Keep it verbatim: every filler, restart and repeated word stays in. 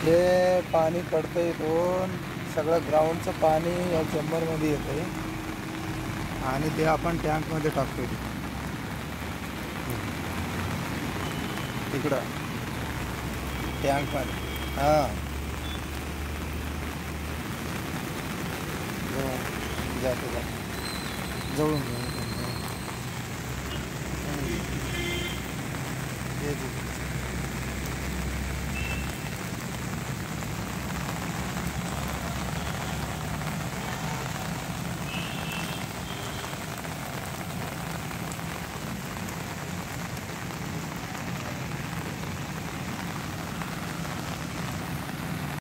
हे पाणी पडतं इथून, सगळं ग्राउंडचं पाणी या चेंबरमध्ये येतं आहे आणि ते आपण टँकमध्ये टाकतो तिकडं टँकमध्ये. हां, जाते जाते जवळून घे.